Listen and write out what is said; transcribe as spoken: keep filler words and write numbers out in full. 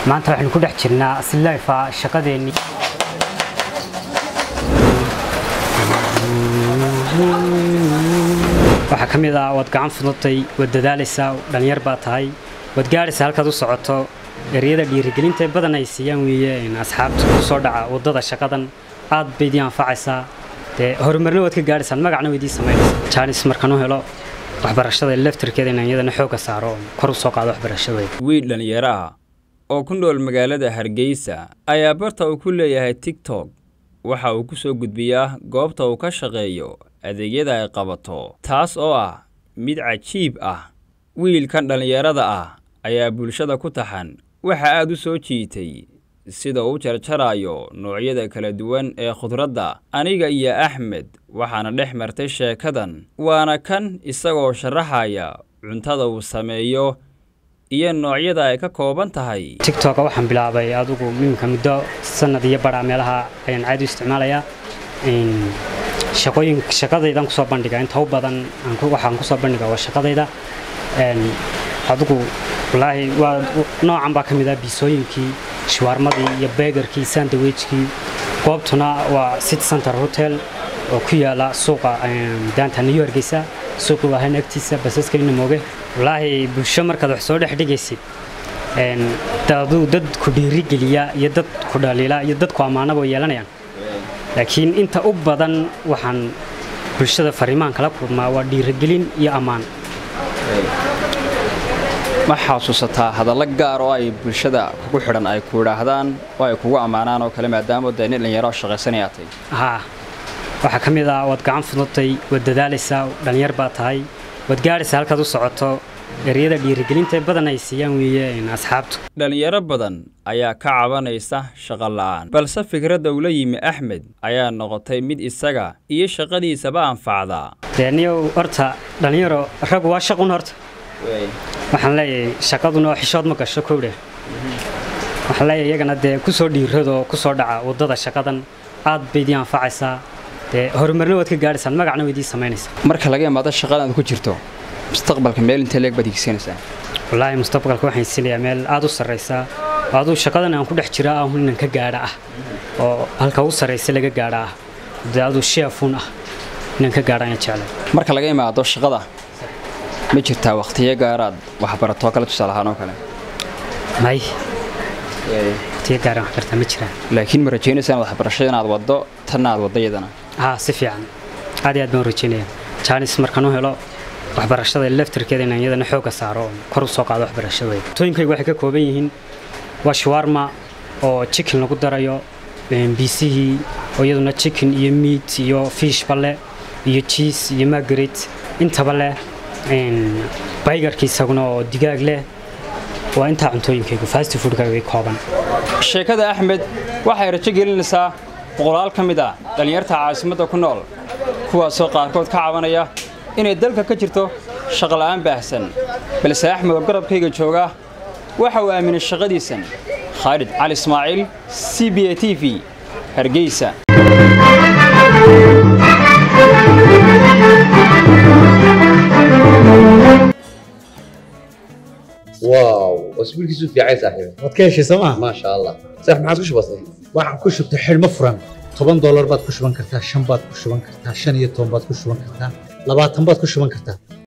maanta waxaan ku dhex jirnaa si live ah shaqadeeni waxa kamid ah wad gacan fududtay wad dadaalaysaa dhalinyar baa tahay wad gaaraysaa halkaad u socoto ereyada dhiirigelinta badan ay siiyaan weeyeen asxaabta ku soo dhaca wadada shaqadan aad bay idin anfacaysaa ee horumarna wad ka gaaraysaa magacna weydii sameynaysaa chance markaan u helo waxbarashada laftirkeeda inaan iyadana xoog saaro kor u soo qaado waxbarashada wiil dhalinyaro ah oo ku nool magaalada Hargeysa ayaa barta uu ku leeyahay TikTok waxa uu ku soo gudbiyaa goobta uu ka shaqeeyo adeegyada ay qabato taas oo ah mid cajiib ah wiilkan dhalinyarada ah ayaa bulshada ku taxan waxa aad u soo jiitay sida uu jarjarayo noocyada kala duwan ee khudradda aniga iyo Axmed waxaana dhex martay sheekadan waana kan isagoo sharaxaya cuntada uu sameeyo iyo noocyada ay ka kooban tahay TikTok waxaan bilaabay adigu minka muddo sanad iyo bar meelaha ayaan caadi isticmaalayaa in shaqooyin shaqadaydan ku soo bandhiga inta u badan aan ku waxaan ku soo bandhigaa waa shaqadayda een adigu wallahi waa noocan baa kamid ah bisooyinkii shawarmadii iyo burgerkii sandwichkii goobtuna waa City Center Hotel oo ku yaala suuqa daanta New York isa suuqa waa hanagtiisa basaska inna mooge wallahi bulsho markaad wax soo dhex dhigaysid een dadu dad ku dhiirigeliya iyo dad ku dhaliila iyo dad ku amaanaba yeelanayaan laakiin inta u badan waxaan bulshada fariimaan kala kulmaa waa dhiirigelin iyo amaan ma xasuusataa hadallo gaar oo ay bulshada kugu xidhan ay ku yiraahdaan oo ay kugu amaanaan oo kale maadaama dani dhalinyaro shaqaysanayatay ha waxa kamid ah wad gacan fududtay wad dadaalaysaa dhalinyar baa tahay wad gaaraysaa halkaad u socoto ereyada dhiirigelinta badan ay siiyaan weeyeen asxaabtu dhalinyaro badan ayaa ka cabanaysa shaqo la'aan balse fikradda uu la yimi Axmed ayaa noqotay mid isaga iyo shaqadiisaba anfacda daniyo horta dhalinyaro rag waa shaqo horta waxaan leeyahay shaqaduna xishood ma gasho kowde waxaan leeyahay iyagana de ku soo dhiirado ku soo dhaca wadada shaqadan aad bay idin anfacaysaa ee horumarna wad ka gaaraysaa magacna weydii sameynaysaa marka laga imaado shaqadan ku jirto mustaqbalka meel inta leeg baad igsanaysaa wallahi mustaqbalka waxaan siinayaa meel aad u sareysa aad u shaqadan aan ku dhex jiraa aan hunan ka gaara ah oo halka u sareysa laga gaara ah daadu sheefun ah inaan ka gaaraan jecel marka laga imaado shaqada ma jirtaa waqtiyo gaaraad wax barato kala tusalahaan oo kale may ee tii gaaraan wax barta ma jiraan laakiin ma rajaynaysaa wax barashada inaad wado tan aad wadayadana ha si fiican aad iyo aad baan rajaynayaa chance markaan u helo waxbarashada laftirkeeda inaan iyadana xoog saaro kor u soo qaado waxbarashada tooyinkaygu waxay ka kooban yihiin waa shawarma oo chicken lagu darayo B C oo iyaduna chicken iyo meat iyo fish balle iyo cheese iyo margarita inta balle in burgerkii sagno oo digaag leh waa inta cuntooyinkaygu fast food ka way kooban sheekada Axmed waxay rajo gelinaysaa boqolaal kamid ah dhalinyarta caasimadda ku nool kuwaas oo qaarkood ka cabanaya inay dalka ka jirto shaqo la'aan baahsan balse Axmed oo garabkayga jooga waxa uu aaminay shaqadiisan Khalid Ali Ismaaciil C B A T V Hargeysa واو اسبوع كيسو في عايز صاحبي wadkeeshi sama ما شاء الله صح ما عادش بسيط waxaan ku shubtay xilmo furan toban dollar baad ku shuban kartaa shan baad ku shuban kartaa shan iyo toban baad ku shuban kartaa labaatan baad ku shuban kartaa